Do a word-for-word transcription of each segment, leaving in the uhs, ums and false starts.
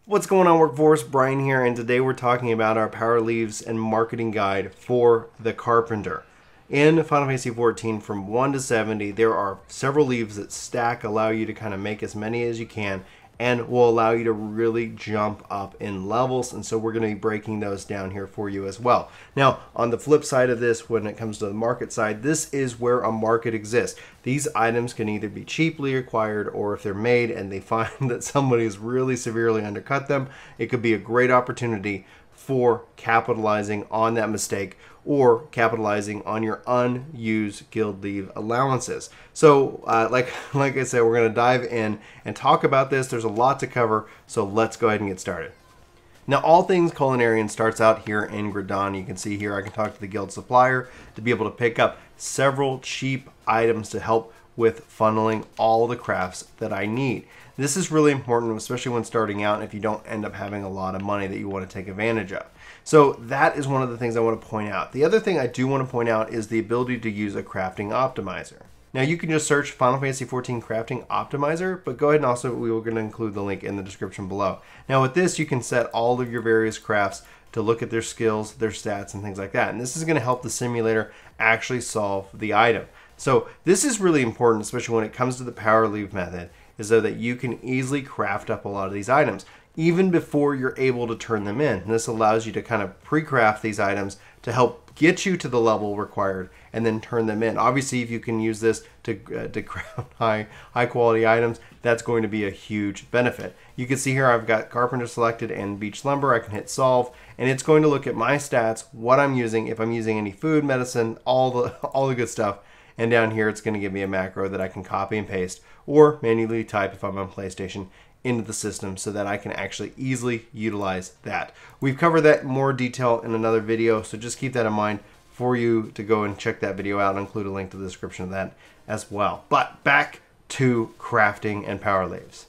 What's going on, workforce? Brian here, and today we're talking about our power leaves and marketing guide for the carpenter. In Final Fantasy fourteen, from one to seventy, there are several leaves that stack, allow you to kind of make as many as you can, and will allow you to really jump up in levels. And so we're going to be breaking those down here for you as well. Now, on the flip side of this, when it comes to the market side, this is where a market exists. These items can either be cheaply acquired, or if they're made and they find that somebody's really severely undercut them, it could be a great opportunity for capitalizing on that mistake or capitalizing on your unused guild leave allowances. So uh, like like I said, we're going to dive in and talk about this. There's a lot to cover, so let's go ahead and get started. Now, all things Culinarian starts out here in Gridania. You can see here I can talk to the guild supplier to be able to pick up several cheap items to help with funneling all the crafts that I need. This is really important, especially when starting out, and if you don't end up having a lot of money that you want to take advantage of. So that is one of the things I want to point out. The other thing I do want to point out is the ability to use a crafting optimizer. Now, you can just search Final Fantasy fourteen Crafting Optimizer, but go ahead and also, we were going to include the link in the description below. Now, with this, you can set all of your various crafts to look at their skills, their stats, and things like that. And this is going to help the simulator actually solve the item. So this is really important, especially when it comes to the power leave method, is so that you can easily craft up a lot of these items even before you're able to turn them in. And this allows you to kind of pre-craft these items to help get you to the level required and then turn them in. Obviously, if you can use this to, uh, to craft high, high quality items, that's going to be a huge benefit. You can see here I've got Carpenter selected and Beach Lumber. I can hit solve, and it's going to look at my stats, what I'm using, if I'm using any food, medicine, all the, all the good stuff. And down here, it's going to give me a macro that I can copy and paste or manually type if I'm on PlayStation into the system so that I can actually easily utilize that. We've covered that in more detail in another video, so just keep that in mind for you to go and check that video out. I'll include a link to the description of that as well. But back to crafting and power leaves.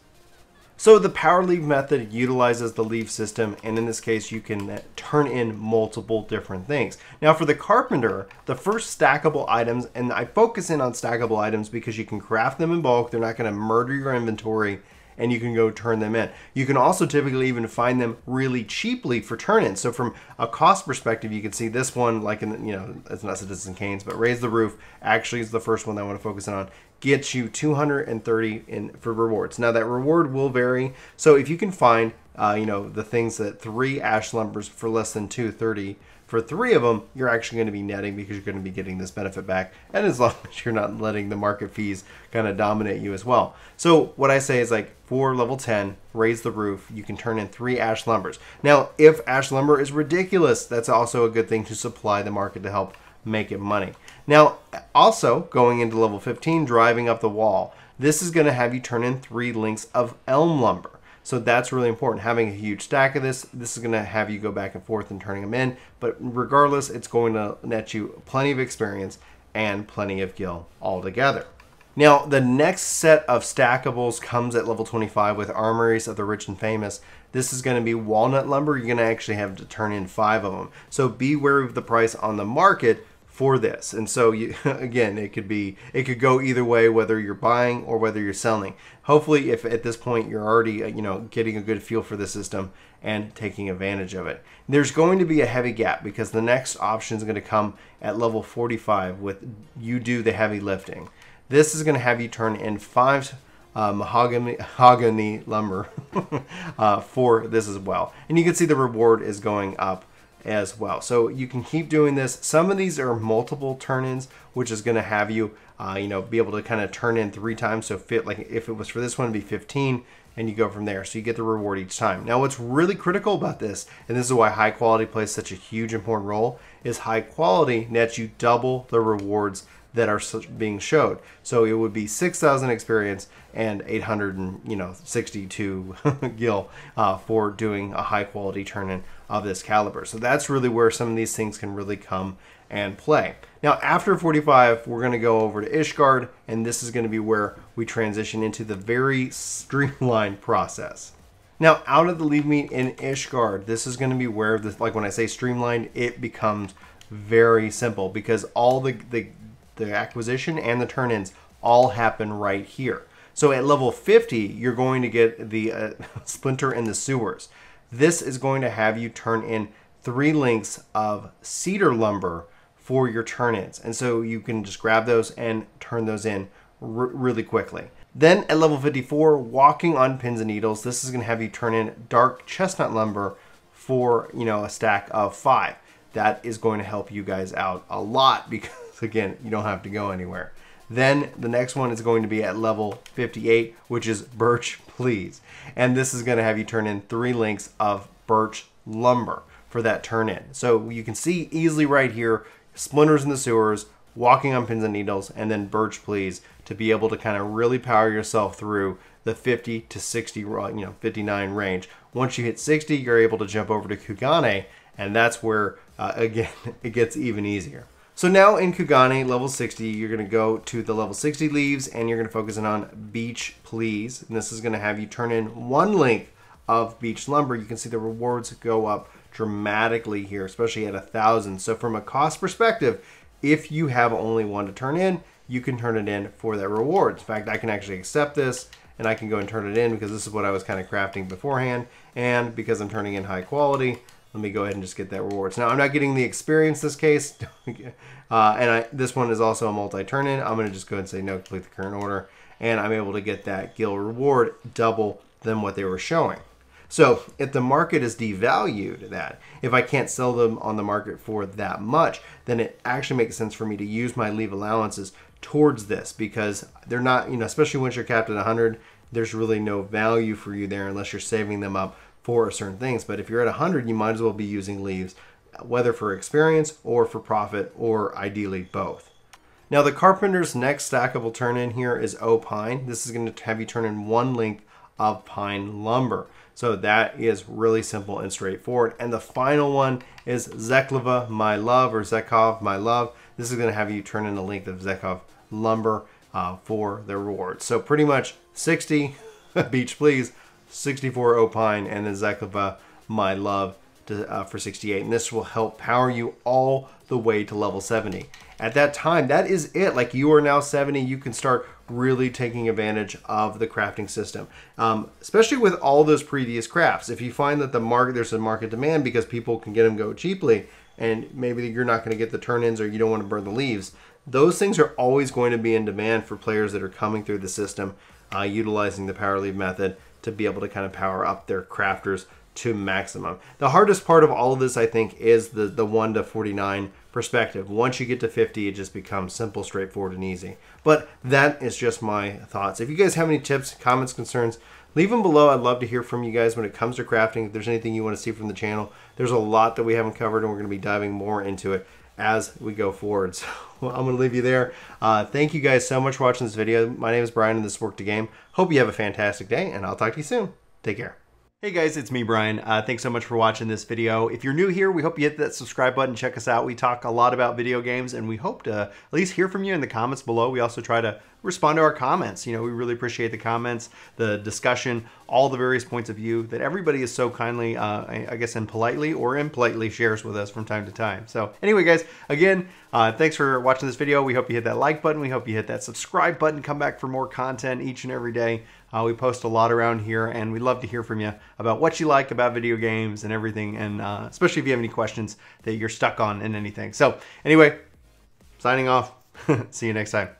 So the power leave method utilizes the leave system, and in this case you can turn in multiple different things. Now for the carpenter, the first stackable items, and I focus in on stackable items because you can craft them in bulk, they're not going to murder your inventory, and you can go turn them in. You can also typically even find them really cheaply for turn-ins. So from a cost perspective, you can see this one, like in, you know, it's not Citizen Kane's, but Raise the Roof actually is the first one that I want to focus in on. Gets you two hundred thirty in for rewards. Now that reward will vary. So if you can find, uh, you know, the things that three ash lumbers for less than two thirty, for three of them, you're actually going to be netting because you're going to be getting this benefit back. And as long as you're not letting the market fees kind of dominate you as well. So what I say is, like, for level ten, Raise the Roof, you can turn in three ash lumbers. Now, if ash lumber is ridiculous, that's also a good thing to supply the market to help make it money. Now, also going into level fifteen, Driving Up the Wall. This is going to have you turn in three links of elm lumber. So that's really important. Having a huge stack of this, this is going to have you go back and forth and turning them in. But regardless, it's going to net you plenty of experience and plenty of gil altogether. Now, the next set of stackables comes at level twenty-five with Armories of the Rich and Famous. This is going to be walnut lumber. You're going to actually have to turn in five of them. So be wary of the price on the market for this. And so you, again, it could be, it could go either way, whether you're buying or whether you're selling. Hopefully, if at this point you're already, you know, getting a good feel for the system and taking advantage of it. There's going to be a heavy gap because the next option is going to come at level forty-five with You Do the Heavy Lifting. This is going to have you turn in five uh, mahogany, mahogany lumber uh, for this as well. And you can see the reward is going up as well. So you can keep doing this. Some of these are multiple turn-ins, which is going to have you, uh, you know, be able to kind of turn in three times. So fit, like if it was for this one, it'd be fifteen, and you go from there. So you get the reward each time. Now, what's really critical about this, and this is why high quality plays such a huge important role, is high quality nets you double the rewards that are being showed. So it would be six thousand experience and eight hundred and, you know, sixty-two gil uh, for doing a high quality turn-in of this caliber. So that's really where some of these things can really come and play. Now, after forty-five, we're going to go over to Ishgard, and this is going to be where we transition into the very streamlined process. Now, out of the leave meet in Ishgard, this is going to be where, this, like when I say streamlined, it becomes very simple because all the, the, the acquisition and the turn-ins all happen right here. So at level fifty, you're going to get the uh, Splinter in the Sewers. This is going to have you turn in three links of cedar lumber for your turn-ins. And so you can just grab those and turn those in r really quickly. Then at level fifty-four, walking on pins and needles, this is going to have you turn in dark chestnut lumber for, you know, a stack of five. That is going to help you guys out a lot because, again, you don't have to go anywhere. Then the next one is going to be at level fifty-eight, which is Birch Please. And this is going to have you turn in three links of birch lumber for that turn in. So you can see easily right here, Splinters in the Sewers, walking on pins and needles, and then Birch Please to be able to kind of really power yourself through the fifty to sixty, you know, fifty-nine range. Once you hit sixty, you're able to jump over to Kugane, and that's where, uh, again, it gets even easier. So now in Kugane, level sixty, you're going to go to the level sixty leaves, and you're going to focus in on Beech Please. And this is going to have you turn in one link of beech lumber. You can see the rewards go up dramatically here, especially at a thousand. So from a cost perspective, if you have only one to turn in, you can turn it in for that rewards. In fact, I can actually accept this, and I can go and turn it in because this is what I was kind of crafting beforehand. And because I'm turning in high quality, let me go ahead and just get that rewards. Now, I'm not getting the experience this case, uh, and I, this one is also a multi-turn-in. I'm going to just go ahead and say no, complete the current order, and I'm able to get that gil reward double than what they were showing. So if the market is devalued that, if I can't sell them on the market for that much, then it actually makes sense for me to use my leave allowances towards this because they're not, you know, especially once you're capped at one hundred, there's really no value for you there unless you're saving them up for certain things. But if you're at one hundred, you might as well be using leaves, whether for experience or for profit, or ideally both. Now the Carpenter's next stackable turn in here is Opine. This is going to have you turn in one length of pine lumber. So that is really simple and straightforward. And the final one is Zeklova My Love, or Zekov My Love. This is going to have you turn in a length of Zekov lumber uh, for the reward. So pretty much sixty Beech Please, sixty-four Opine, and then Zeklova My Love to, uh, for sixty-eight. And this will help power you all the way to level seventy. At that time, that is it. Like, you are now seventy, you can start really taking advantage of the crafting system, um, especially with all those previous crafts. If you find that the market, there's a market demand because people can get them go cheaply, and maybe you're not going to get the turn-ins or you don't want to burn the leaves, those things are always going to be in demand for players that are coming through the system, uh, utilizing the power leave method to be able to kind of power up their crafters to maximum. The hardest part of all of this, I think, is the, the one to forty-nine perspective. Once you get to fifty, it just becomes simple, straightforward, and easy. But that is just my thoughts. If you guys have any tips, comments, concerns, leave them below. I'd love to hear from you guys when it comes to crafting. If there's anything you want to see from the channel, there's a lot that we haven't covered, and we're going to be diving more into it as we go forward. So I'm going to leave you there. Uh, thank you guys so much for watching this video. My name is Brian, and this is Work to Game. Hope you have a fantastic day, and I'll talk to you soon. Take care. Hey guys, it's me, Brian. Uh, thanks so much for watching this video. If you're new here, we hope you hit that subscribe button. Check us out. We talk a lot about video games, and we hope to at least hear from you in the comments below. We also try to respond to our comments. You know, we really appreciate the comments, the discussion, all the various points of view that everybody is so kindly, uh, I, I guess, and politely or impolitely shares with us from time to time. So anyway, guys, again, uh, thanks for watching this video. We hope you hit that like button. We hope you hit that subscribe button. Come back for more content each and every day. Uh, we post a lot around here, and we'd love to hear from you about what you like about video games and everything, and uh, especially if you have any questions that you're stuck on in anything. So anyway, signing off. See you next time.